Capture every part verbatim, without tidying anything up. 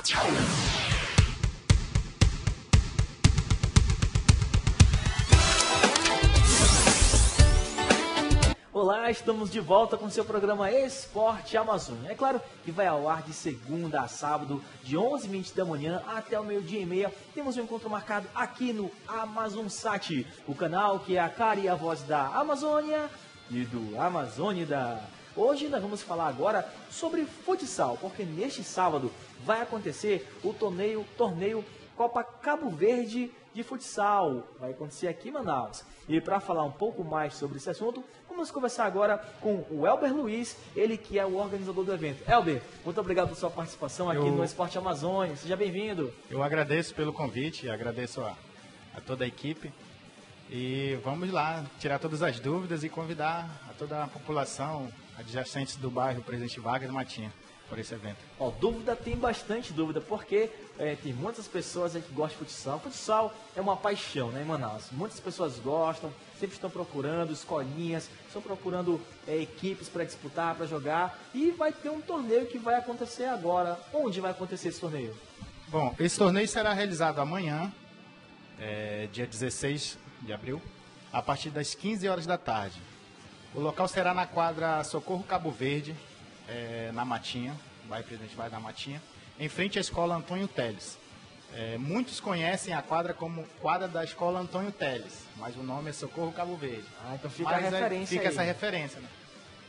Olá, estamos de volta com o seu programa Esporte Amazônia. É claro que vai ao ar de segunda a sábado, de onze e vinte da manhã até o meio-dia e meia. Temos um encontro marcado aqui no AmazonSat, o canal que é a cara e a voz da Amazônia e do Amazônida. Hoje nós vamos falar agora sobre futsal, porque neste sábado vai acontecer o torneio, torneio Copa Cabo Verde de futsal. Vai acontecer aqui em Manaus. E para falar um pouco mais sobre esse assunto, vamos conversar agora com o Elber Luiz, ele que é o organizador do evento. Elber, muito obrigado por sua participação aqui eu, no Esporte Amazônia. Seja bem-vindo. Eu agradeço pelo convite, agradeço a, a toda a equipe. E vamos lá tirar todas as dúvidas e convidar a toda a população adjacente do bairro Presidente Vargas Matinha por esse evento. Ó, dúvida tem bastante dúvida, porque é, tem muitas pessoas aí que gostam de futsal. Futsal é uma paixão, né, em Manaus. Muitas pessoas gostam, sempre estão procurando escolinhas, estão procurando é, equipes para disputar, para jogar. E vai ter um torneio que vai acontecer agora. Onde vai acontecer esse torneio? Bom, esse torneio será realizado amanhã, é, dia dezesseis de abril, a partir das quinze horas da tarde. O local será na quadra Socorro Cabo Verde, É, na Matinha, vai Presidente vai da Matinha, em frente à Escola Antônio Teles. É, muitos conhecem a quadra como quadra da Escola Antônio Teles, mas o nome é Socorro Cabo Verde. Ah, então fica mas a referência é, Fica aí. essa referência, né?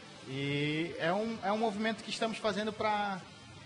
E é um, é um movimento que estamos fazendo para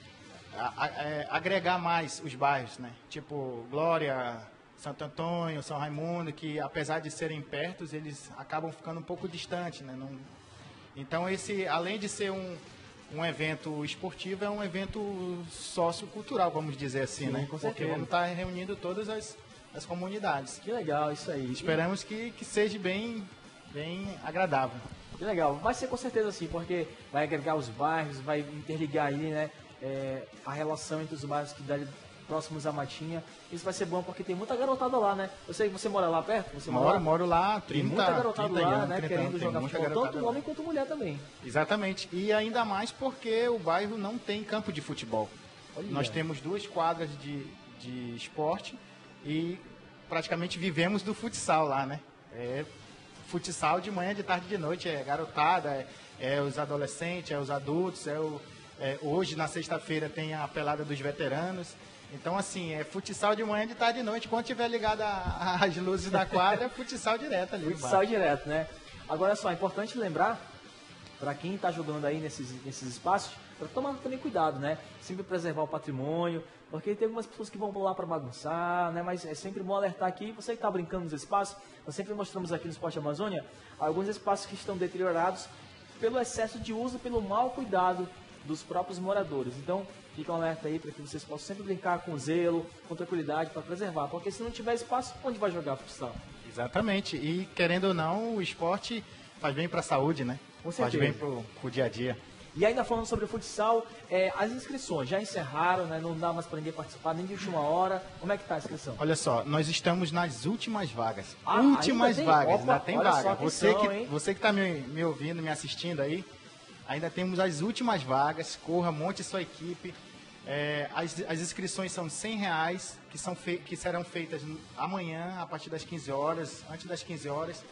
é, agregar mais os bairros, né? Tipo Glória, Santo Antônio, São Raimundo, que apesar de serem perto, eles acabam ficando um pouco distantes, né? Não... Então, esse, além de ser um Um evento esportivo, é um evento sociocultural, vamos dizer assim, Sim, né? Com Porque certeza. vamos estar reunindo todas as, as comunidades. Que legal isso aí. Esperamos que, que seja bem, bem agradável. Que legal. Vai ser com certeza assim, porque vai agregar os bairros, vai interligar aí, né, é, a relação entre os bairros que dá próximos à Matinha. Isso vai ser bom porque tem muita garotada lá, né? Eu sei que você mora lá perto? Você moro, mora lá? moro lá, trinta, tem muita garotada trinta lá, anos, né, querendo anos, jogar futebol, tanto homem quanto mulher também. Exatamente. E ainda mais porque o bairro não tem campo de futebol. Olha. Nós temos duas quadras de, de esporte e praticamente vivemos do futsal lá, né? É futsal de manhã, de tarde e de noite, é garotada, é, é os adolescentes, é os adultos, é o, é, hoje na sexta-feira tem a pelada dos veteranos. Então, assim, é futsal de manhã, de tarde e de noite. Quando tiver ligado às luzes da quadra, é futsal direto ali. Futsal direto, né? Agora só, é importante lembrar, para quem está jogando aí nesses, nesses espaços, para tomar também cuidado, né? Sempre preservar o patrimônio, porque tem algumas pessoas que vão lá para bagunçar, né? Mas é sempre bom alertar aqui, você que está brincando nos espaços, nós sempre mostramos aqui no Esporte Amazônia alguns espaços que estão deteriorados pelo excesso de uso, pelo mau cuidado dos próprios moradores. Então, fica um alerta aí para que vocês possam sempre brincar com zelo, com tranquilidade, para preservar. Porque se não tiver espaço, onde vai jogar futsal? Exatamente. E, querendo ou não, o esporte faz bem para a saúde, né? Com certeza. Faz bem para o dia a dia. E ainda falando sobre o futsal, é, as inscrições já encerraram, né? Não dá mais para ninguém participar, nem de última hora. Como é que está a inscrição? Olha só, nós estamos nas últimas vagas. Ah, últimas ainda vagas, Opa, ainda tem olha vaga. só, Você atenção, que hein? você que está me, me ouvindo, me assistindo aí, ainda temos as últimas vagas. Corra, monte sua equipe. É, as, as inscrições são cem reais, que, são fei, que serão feitas amanhã, a partir das quinze horas, antes das quinze horas,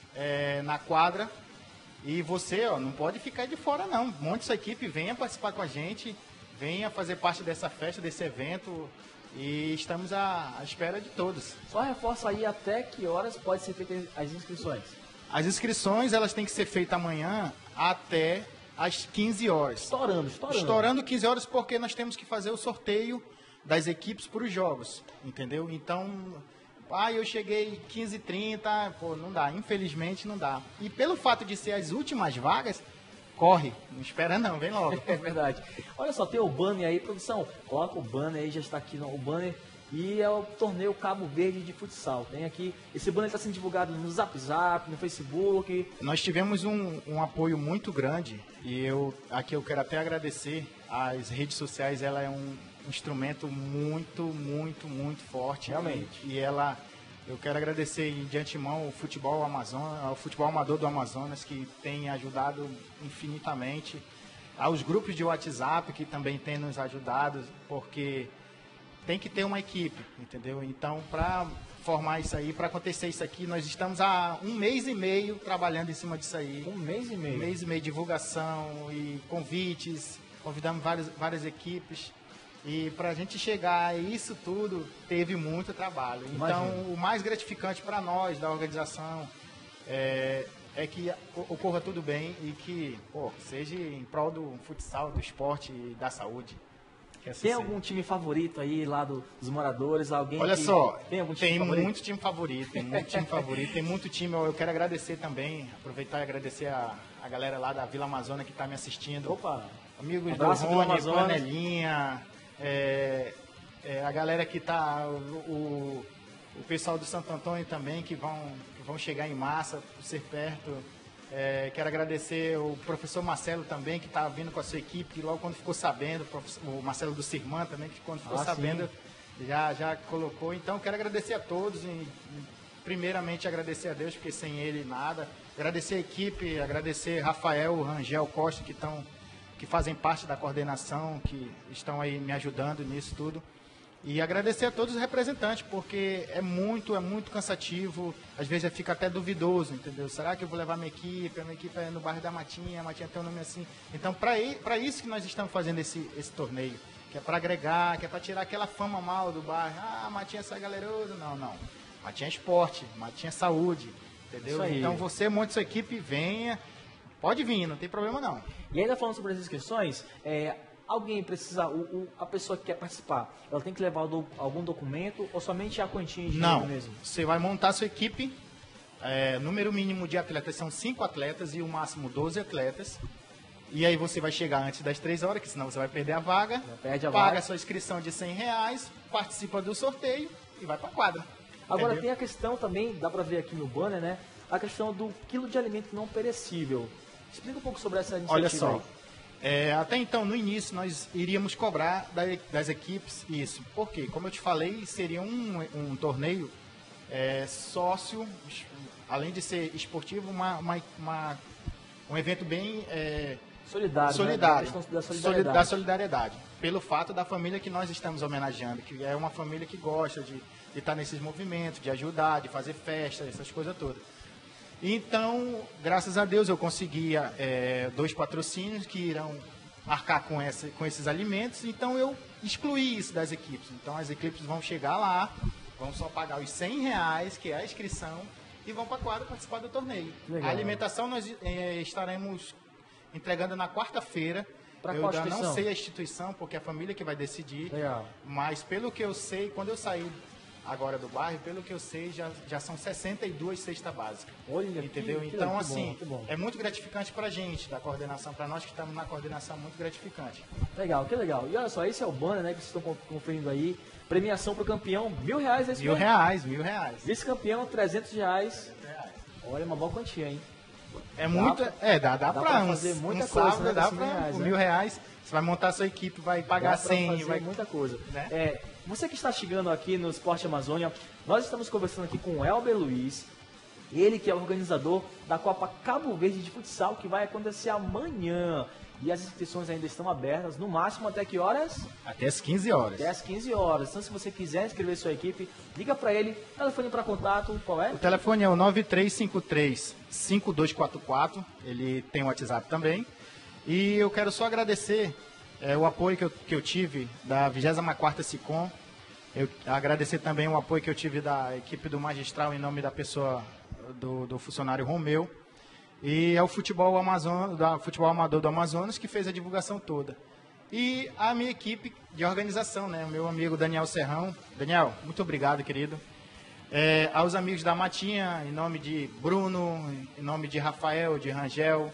é, na quadra. E você, ó, não pode ficar de fora, não. Monte sua equipe, venha participar com a gente, venha fazer parte dessa festa, desse evento. E estamos à, à espera de todos. Só reforça aí até que horas pode ser feitas as inscrições. As inscrições, elas têm que ser feitas amanhã até às quinze horas. Estourando, estourando. Estourando quinze horas porque nós temos que fazer o sorteio das equipes para os jogos, entendeu? Então, ah, eu cheguei quinze e trinta, pô, não dá, infelizmente não dá. E pelo fato de ser as últimas vagas, corre, não espera não, vem logo. É verdade. Olha só, tem o banner aí, produção, coloca o banner aí, já está aqui no, o banner. E é o torneio Cabo Verde de futsal. Tem aqui, esse banner está sendo divulgado no Zap Zap, no Facebook. Nós tivemos um, um apoio muito grande e eu aqui eu quero até agradecer. As redes sociais, ela é um instrumento muito, muito, muito forte. Realmente. E, e ela, eu quero agradecer de antemão o futebol Amazonas, ao futebol amador do Amazonas, que tem ajudado infinitamente. Aos grupos de WhatsApp, que também têm nos ajudado, porque tem que ter uma equipe, entendeu? Então, para formar isso aí, para acontecer isso aqui, nós estamos há um mês e meio trabalhando em cima disso aí. Um mês e meio? Um mês e meio de divulgação e convites, convidamos várias, várias equipes. E para a gente chegar a isso tudo, teve muito trabalho. Então, Imagina. o mais gratificante para nós, da organização, é, é que ocorra tudo bem e que pô, seja em prol do futsal, do esporte e da saúde. Assim tem seja. algum time favorito aí lá do, dos moradores? Alguém Olha que... só, tem, algum time tem favorito? muito time favorito, tem muito time favorito, tem muito time. Eu quero agradecer também, aproveitar e agradecer a, a galera lá da Vila Amazônia que está me assistindo. Opa! Amigos Um abraço, do Vila Rony, Amazônia. Panelinha, é, é, a galera que está, o, o, o pessoal do Santo Antônio também, que vão, que vão chegar em massa, por ser perto. É, quero agradecer o professor Marcelo também, que está vindo com a sua equipe, que logo quando ficou sabendo, o Marcelo do Sirman também, que quando ficou Ah, sabendo, já, já colocou. Então, quero agradecer a todos, e, primeiramente agradecer a Deus, porque sem ele nada. Agradecer a equipe, agradecer Rafael, Rangel Costa, que, tão, que fazem parte da coordenação, que estão aí me ajudando nisso tudo. E agradecer a todos os representantes, porque é muito, é muito cansativo, às vezes fica até duvidoso, entendeu? Será que eu vou levar minha equipe? A minha equipe é no bairro da Matinha, a Matinha tem um nome assim. Então, para isso que nós estamos fazendo esse, esse torneio, que é para agregar, que é para tirar aquela fama mal do bairro. Ah, Matinha é só galeroso. Não, não. Matinha é esporte, Matinha é saúde, entendeu? Então, você monte sua equipe, venha, pode vir, não tem problema não. E ainda falando sobre as inscrições, é... alguém precisa, o, o, a pessoa que quer participar, ela tem que levar do, algum documento ou somente a quantia de dinheiro Não, mesmo? você vai montar sua equipe, é, número mínimo de atletas são cinco atletas e o máximo doze atletas. E aí você vai chegar antes das três horas, que senão você vai perder a vaga, perde a paga vaga. a sua inscrição de cem reais, participa do sorteio e vai para a quadra. Agora entendeu? tem a questão também, dá para ver aqui no banner, né? A questão do quilo de alimento não perecível. Explica um pouco sobre essa iniciativa. Olha só. Aí. É, até então, no início, nós iríamos cobrar da, das equipes isso. Por quê? Como eu te falei, seria um, um torneio é, sócio, além de ser esportivo, uma, uma, uma, um evento bem é, solidário, solidário, né? Da soli- solidariedade. da solidariedade. Pelo fato da família que nós estamos homenageando, que é uma família que gosta de, de estar nesses movimentos, de ajudar, de fazer festa, essas coisas todas. Então, graças a Deus, eu consegui é, dois patrocínios que irão arcar com, essa, com esses alimentos. Então, eu excluí isso das equipes. Então, as equipes vão chegar lá, vão só pagar os cem reais, que é a inscrição, e vão para a quadra participar do torneio. Legal. A alimentação nós é, estaremos entregando na quarta-feira. Pra Eu qual ainda não instituição? sei a instituição, porque é a família que vai decidir. Legal. Mas, pelo que eu sei, quando eu saí agora do bairro, pelo que eu sei, já, já são sessenta e duas cestas básicas. Olha, que- entendeu? que Então, bom, assim, que bom. é muito gratificante para a gente, da coordenação, para nós que estamos na coordenação, muito gratificante. Legal, que legal. E olha só, esse é o banner, né, que vocês estão con- conferindo aí. Premiação para o campeão, mil reais, é isso Mil mesmo? reais, mil reais. Vice-campeão, trezentos reais. Olha, uma boa quantia, hein? É muito, é, dá, dá, dá para pra uns, fazer muita um coisa, sábado, né, dá com para mil reais, né? mil reais, você vai montar a sua equipe, vai pagar Dá pra cem, fazer vai... muita coisa. né? É, você que está chegando aqui no Esporte Amazônia, nós estamos conversando aqui com o Elber Luiz, ele que é o organizador da Copa Cabo Verde de Futsal, que vai acontecer amanhã. E as inscrições ainda estão abertas, no máximo até que horas? Até as quinze horas. Até às quinze horas. Então, se você quiser inscrever sua equipe, liga para ele. Telefone para contato, qual é? O telefone é o nove três cinco três, cinco dois quatro quatro, ele tem o WhatsApp também. E eu quero só agradecer é, o apoio que eu, que eu tive da vigésima quarta SICOM. Eu agradecer também o apoio que eu tive da equipe do Magistral em nome da pessoa do, do funcionário Romeu. E é o futebol, Amazon, da, futebol amador do Amazonas que fez a divulgação toda. E a minha equipe de organização, né, o meu amigo Daniel Serrão. Daniel, muito obrigado, querido. É, aos amigos da Matinha, em nome de Bruno, em nome de Rafael, de Rangel,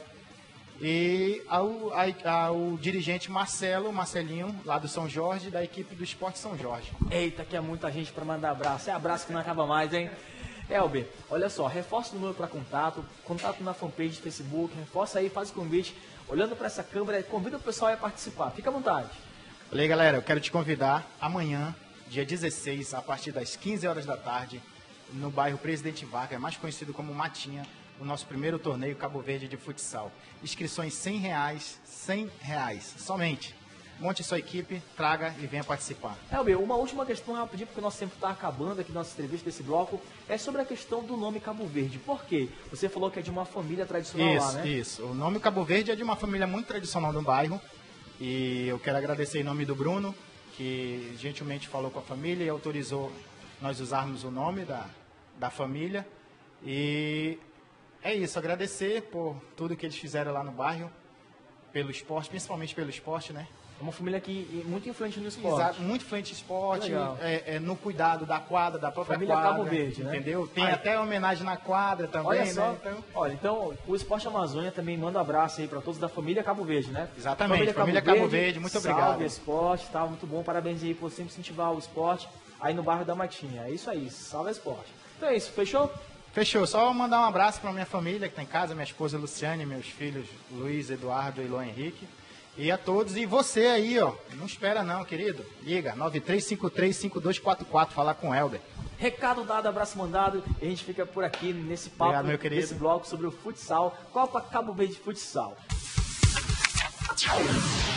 e ao, a- ao dirigente Marcelo, Marcelinho, lá do São Jorge, da equipe do Esporte São Jorge. Eita, que é muita gente para mandar abraço. É abraço que não acaba mais, hein? Elber, olha só, reforça o número para contato, contato na fanpage do Facebook, reforça aí, faz o convite. Olhando para essa câmera, convida o pessoal a participar. Fica à vontade. Olha aí, galera, eu quero te convidar amanhã, dia dezesseis, a partir das quinze horas da tarde, no bairro Presidente Vargas, mais conhecido como Matinha, o nosso primeiro torneio Cabo Verde de futsal. Inscrições cem reais, cem reais, somente. monte sua equipe, traga e venha participar. Elber, uma última questão rapidinho, porque o nosso tempo está acabando aqui na nossa entrevista desse bloco, é sobre a questão do nome Cabo Verde. Por quê? Você falou que é de uma família tradicional isso, lá, né? Isso, o nome Cabo Verde é de uma família muito tradicional no bairro, e eu quero agradecer em nome do Bruno, que gentilmente falou com a família e autorizou nós usarmos o nome da, da família. E é isso, agradecer por tudo que eles fizeram lá no bairro, pelo esporte, principalmente pelo esporte, né? É uma família que é muito influente no esporte. Exato, muito influente no esporte, é, é, no cuidado da quadra, da própria família quadra. Cabo Verde, entendeu? Né? Tem Aí, até homenagem na quadra também, olha né? só, Então, olha, então o Esporte Amazônia também manda um abraço aí para todos da família Cabo Verde, né? Exatamente, família, família Cabo, Cabo Verde, Verde, muito salve obrigado. Salve Esporte, tá muito bom, parabéns aí por sempre incentivar o esporte aí no bairro da Matinha. É isso aí, salve Esporte. Então é isso, fechou? Fechou, só mandar um abraço para minha família que está em casa, minha esposa Luciane, meus filhos Luiz, Eduardo e Luan Henrique. E a todos, e você aí, ó, não espera não, querido. Liga, nove três cinco três, cinco dois quatro quatro, falar com o Elber. Recado dado, abraço mandado, e a gente fica por aqui nesse papo, Obrigado, meu querido. nesse bloco sobre o futsal, Copa Cabo Verde Futsal.